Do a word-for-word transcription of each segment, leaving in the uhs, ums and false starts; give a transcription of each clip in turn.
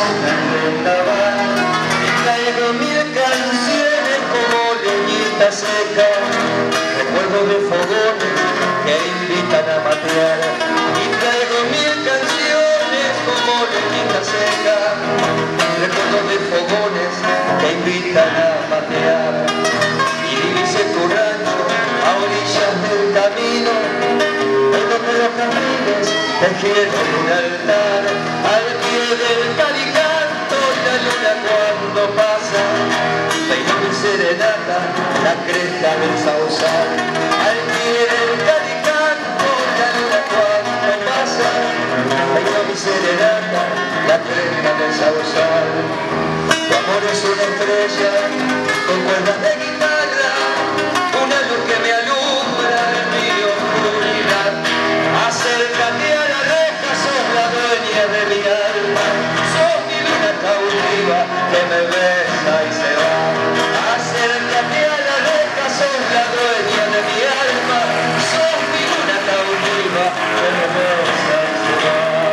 una vendaval y traigo mil canciones como leñita seca, recuerdos de fogones que invitan a matear. Y traigo mil canciones como leñita seca, recuerdos de fogones que invitan a matear. Y divisé tu rancho a orillas del camino, en donde los jardines tejieron un altar. Al pie del calicanto la luna cuando pasa peino mi serenata la cresta del sausal. Al pie del calicanto la luna cuando pasa peino mi serenata la cresta del sausal. Tu amor es una estrella con cuerdas de guitarra, una luz que me alumbra en mi oscuridad. Acércate a la reja, sos la dueña de mi alma, sos mi luna cautiva que me besa y se va. Acércate a la reja, sos la dueña de mi alma, sos mi luna cautiva que me besa y se va.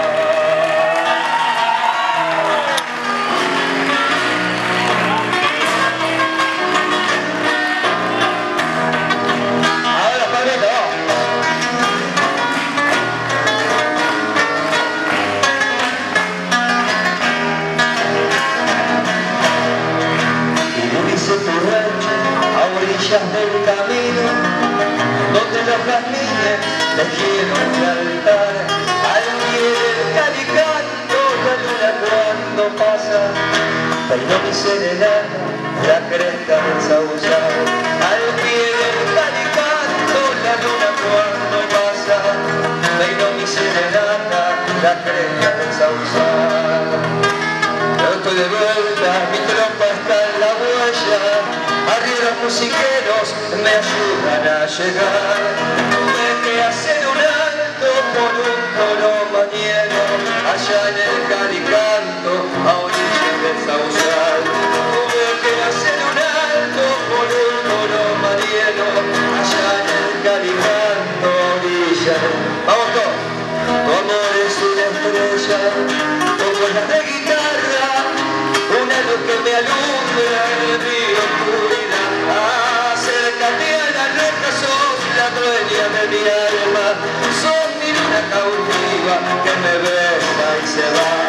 Del camino donde los jazmines tejieron un altar. Al pie del calicanto la luna cuando pasa peino mi serenata la cresta del sausal. Al pie del calicanto la luna cuando pasa peino mi serenata la cresta del sausal. Yo estoy de vuelta, mi tropa está en la huella, arriba musiqueros me ayudan a llegar. Tuve que hacer un alto por un toro mañero allá en el calicanto a orillas del sausal. Tuve que hacer un alto por un toro mañero allá en el calicanto a orillas. Vamos todos. Tu amor es una estrella con cuerdas de guitarra, una luz que me alumbra en mi oscuridad. Acércate a la reja, sos la dueña de mi alma, sos mi luna cautiva que me besa y se va.